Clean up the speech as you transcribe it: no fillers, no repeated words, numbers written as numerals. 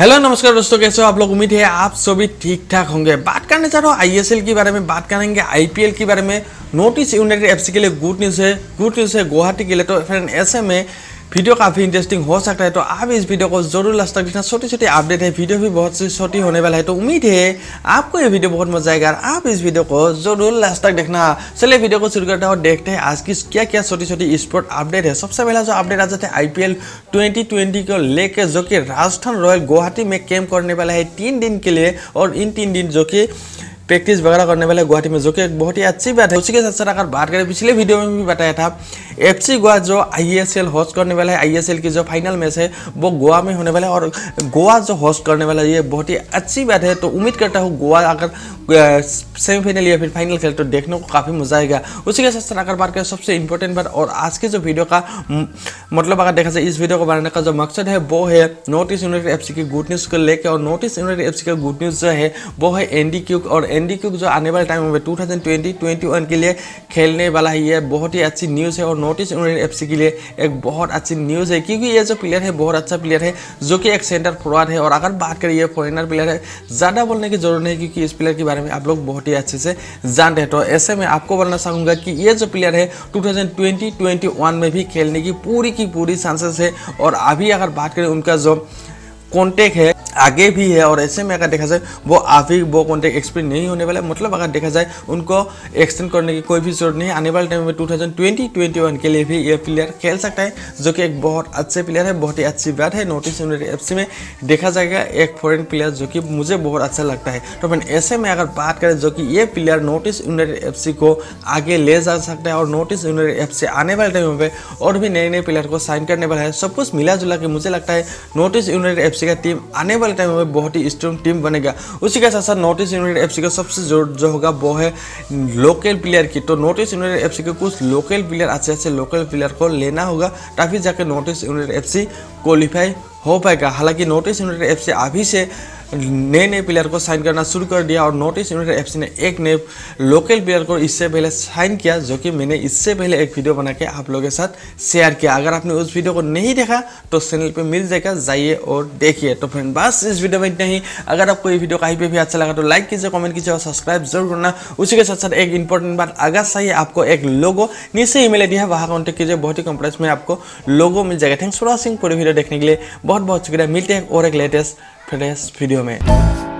Hello नमस्कार दोस्तों, कैसे हो आप लोग। उम्मीद है आप सभी ठीक ठाक होंगे। बात करने चाह रहा हूँ आईएसएल के बारे में, बात करेंगे आईपीएल के बारे में। नॉर्थ ईस्ट यूनाइटेड एफसी के लिए गुड न्यूज़ है गुवाहाटी के लिए। तो फ्रेंड ऐसे में वीडियो काफ़ी इंटरेस्टिंग हो सकता है, तो आप इस वीडियो को जरूर लास्ट तक देखना। छोटी छोटी अपडेट है, वीडियो भी बहुत सी छोटी होने वाला है, तो उम्मीद है आपको ये वीडियो बहुत मजा आएगा। आप इस वीडियो को जरूर लास्ट तक देखना। चलिए वीडियो को शुरू करते हैं और देखते हैं आज की क्या क्या छोटी छोटी स्पोर्ट अपडेट है। सबसे पहला जो अपडेट आ जाता है आईपीएल 2020 को लेकर, जो कि राजस्थान रॉयल गुवाहाटी में कैंप करने वाला है 3 दिन के लिए, और इन 3 दिन जो कि प्रैक्टिस वगैरह करने वाले गुवाहाटी में, जो कि एक बहुत ही अच्छी बात है। उसी के साथ साथ अगर बात करें, पिछले वीडियो में भी बताया था एफसी गोवा जो आईएसएल होस्ट करने वाला है, आईएसएल की जो फाइनल मैच है वो गोवा में होने वाला है, और गोवा जो होस्ट करने वाला है ये बहुत ही अच्छी बात है। तो उम्मीद करता हूँ गोवा अगर सेमीफाइनल या फिर फाइनल खेल तो देखने को काफ़ी मजा आएगा। उसी के साथ साथ अगर बात करें सबसे इंपॉर्टेंट बात, और आज के जो वीडियो का मतलब अगर देखा जाए, इस वीडियो को बनाने का जो मकसद है वो है नॉर्थ ईस्ट यूनाइटेड एफसी की गुड न्यूज़ को लेकर। और नॉर्थ ईस्ट यूनाइटेड एफसी का गुड न्यूज़ जो है वो है एंडी क्यूक, और एंडी क्यूक जो आने वाले टाइम में 2020-21 के लिए खेलने वाला है। ये बहुत ही अच्छी न्यूज़ है और नॉर्थ ईस्ट यूनाइटेड एफसी के लिए एक बहुत अच्छी न्यूज़ है, क्योंकि ये जो प्लेयर है बहुत अच्छा प्लेयर है, जो कि एक सेंटर फॉरवर्ड है। और अगर बात करें ये फॉरेनर प्लेयर है, ज़्यादा बोलने की जरूरत नहीं, क्योंकि इस प्लेयर के बारे में आप लोग बहुत ही अच्छे से जानते हैं। तो ऐसे में आपको बोलना चाहूँगा कि ये जो प्लेयर है 2020-21 में भी खेलने की पूरी चांसेस है। और अभी अगर बात करें उनका जो कॉन्टेक्ट है आगे भी है, और ऐसे में अगर देखा जाए वो अभी वो कॉन्टेक्ट एक्सपीरियंस नहीं होने वाला है। मतलब अगर देखा जाए उनको एक्सटेंड करने की कोई भी जरूरत नहीं है। आने वाले टाइम में 2020-21 के लिए भी ये प्लेयर खेल सकता है, जो कि एक बहुत अच्छे प्लेयर है। बहुत ही अच्छी बात है, नॉर्थ ईस्ट यूनाइटेड एफसी में देखा जाएगा एक फॉरेन प्लेयर, जो कि मुझे बहुत अच्छा लगता है। तो मैंने ऐसे में अगर बात करें, जो कि ये player north east united FC को आगे ले जा सकता है, और नॉर्थ ईस्ट यूनाइटेड एफसी आने वाले टाइम में और भी नए प्लेयर को साइन करने वाला है। सब कुछ मिला जुला के मुझे लगता है नॉर्थ ईस्ट यूनाइटेड एफसी का टीम आने वाले टाइम में बहुत ही स्ट्रॉन्ग टीम बनेगा। उसी के साथ साथ नॉर्थ ईस्ट यूनाइटेड एफसी का सबसे जो होगा वो है लोकल प्लेयर की। तो नॉर्थ ईस्ट यूनाइटेड एफसी के कुछ लोकल प्लेयर, अच्छे लोकल प्लेयर को लेना होगा, तभी जाकर north east united FC qualify हो पाएगा। हालांकि नॉर्थ ईस्ट यूनाइटेड एफसी अभी से नए प्लेयर को साइन करना शुरू कर दिया, और नॉर्थ ईस्ट यूनाइटेड एफसी ने एक नए लोकल प्लेयर को इससे पहले साइन किया, जो कि मैंने इससे पहले एक वीडियो बना के आप लोगों के साथ शेयर किया। अगर आपने उस वीडियो को नहीं देखा तो चैनल पे मिल जाएगा, जाइए और देखिए। तो फ्रेंड बस इस वीडियो में इतना ही। अगर आपको ये वीडियो कहीं पे भी अच्छा लगा तो लाइक कीजिए, कमेंट कीजिए और सब्सक्राइब जरूर करना। उसी के साथ साथ एक इंपॉर्टेंट बात, अगर चाहिए आपको एक लोगो, नीचे ईमेल आईडी है वहाँ कॉन्टेक्ट कीजिए, बहुत ही कम प्राइस में आपको लोगो मिल जाएगा। Thanks for watching. पूरी वीडियो देखने के लिए बहुत बहुत शुक्रिया। मिलते हैं और एक लेटेस्ट फ्रेश वीडियो में।